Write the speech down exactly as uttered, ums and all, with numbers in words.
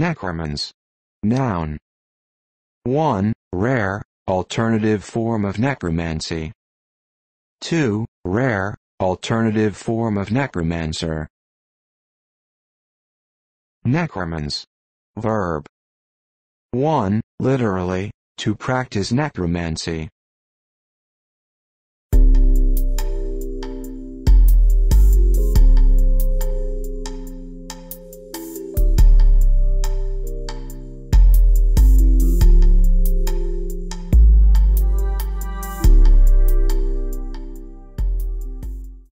Necromance. Noun. one. Rare, alternative form of necromancy. two. Rare, alternative form of necromancer. Necromance. Verb. one. Literally, to practice necromancy.